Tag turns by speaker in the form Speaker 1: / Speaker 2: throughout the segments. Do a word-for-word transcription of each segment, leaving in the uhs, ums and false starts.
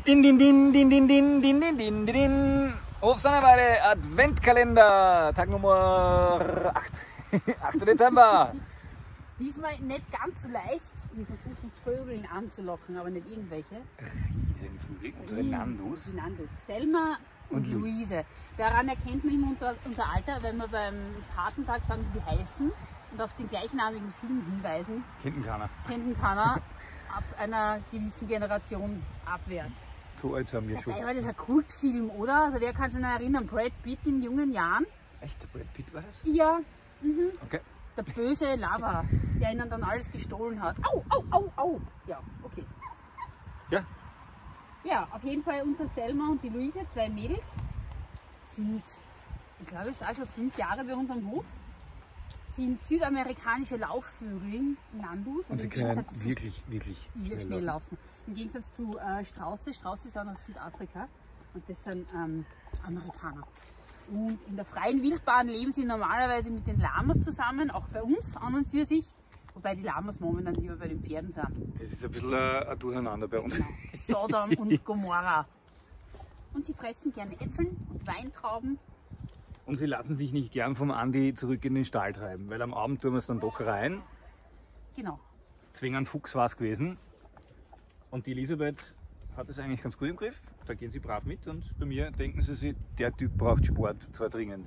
Speaker 1: Din, din, din, din, din, din, din, din, din, din. Hofsonneweide Adventkalender, Tag Nummer acht. achter Dezember.
Speaker 2: Diesmal nicht ganz so leicht. Wir versuchen Vögeln anzulocken, aber nicht irgendwelche.
Speaker 1: Riesenvögel, unsere Nandus.
Speaker 2: Die Nandus. Selma und, und Luise. Daran erkennt man immer unter, unser Alter, wenn wir beim Patentag sagen, wie die heißen und auf den gleichnamigen Film hinweisen.
Speaker 1: Kennt ihn keiner.
Speaker 2: Kennt ihn keiner ab einer gewissen Generation abwärts.
Speaker 1: So alt haben wir schon.
Speaker 2: Ja, das ist ein Kultfilm, oder? Also wer kann sich noch erinnern? Brad Pitt in jungen Jahren.
Speaker 1: Echt, der Brad Pitt war das?
Speaker 2: Ja. Mhm.
Speaker 1: Okay.
Speaker 2: Der böse Lover, der ihnen dann alles gestohlen hat. Au, au, au, au. Ja, okay.
Speaker 1: Ja.
Speaker 2: Ja, auf jeden Fall unsere Selma und die Luise, zwei Mädels, sind, ich glaube, es ist auch schon fünf Jahre bei uns am Hof, sind südamerikanische Laufvögel, Nandus.
Speaker 1: Und sie können wirklich, wirklich
Speaker 2: schnell,
Speaker 1: schnell
Speaker 2: laufen. laufen. Im Gegensatz zu äh, Strauße. Strauße sind aus Südafrika und das sind ähm, Amerikaner. Und in der freien Wildbahn leben sie normalerweise mit den Lamas zusammen, auch bei uns an und für sich. Wobei die Lamas momentan lieber bei den Pferden sind.
Speaker 1: Es ist ein bisschen ein, ein Durcheinander bei uns.
Speaker 2: Genau. Sodom und Gomorra. Und sie fressen gerne Äpfel und Weintrauben.
Speaker 1: Und sie lassen sich nicht gern vom Andi zurück in den Stall treiben, weil am Abend tun wir es dann doch rein.
Speaker 2: Genau.
Speaker 1: Zwingern Fuchs war es gewesen. Und die Elisabeth hat es eigentlich ganz gut im Griff. Da gehen sie brav mit und bei mir denken sie sich, der Typ braucht Sport, zwar dringend.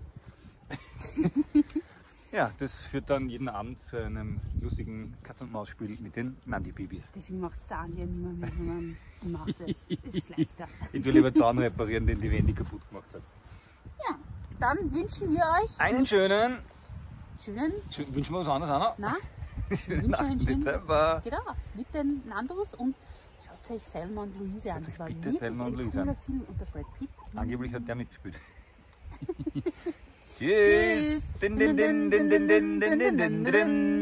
Speaker 1: Ja, das führt dann jeden Abend zu einem lustigen Katz-und-Maus-Spiel mit den Nandi-Babys.
Speaker 2: Deswegen macht es der Andi ja nicht mehr, mehr, sondern ich mache das. Das ist leichter.
Speaker 1: Ich will lieber Zaun reparieren, den die Wendy kaputt gemacht hat.
Speaker 2: Ja, dann wünschen wir euch
Speaker 1: einen schönen,
Speaker 2: schönen,
Speaker 1: schön, wünschen wir was anderes auch noch?
Speaker 2: Nein,
Speaker 1: schönen achten Dezember.
Speaker 2: Genau, mit den Nandus und schaut euch Selma und Luise an. Das war wirklich
Speaker 1: Selma und
Speaker 2: ein
Speaker 1: Luise
Speaker 2: cooler
Speaker 1: an.
Speaker 2: Film und der Brad Pitt.
Speaker 1: Angeblich hat der mitgespielt. Tschüss. Din, din, din, din, din, din, din, din, din.